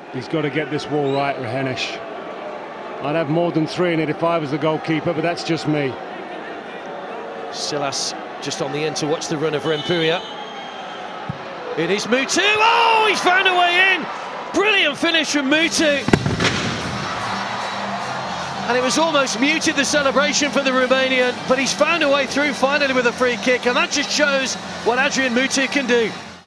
He's got to get this wall right, Rahenesh. I'd have more than 3 in it if I was the goalkeeper, but that's just me. Silas just on the end to watch the run of Rempuya. It is Mutu. Oh, he's found a way in. Brilliant finish from Mutu. And it was almost muted, the celebration for the Romanian, but he's found a way through finally with a free kick, and that just shows what Adrian Mutu can do.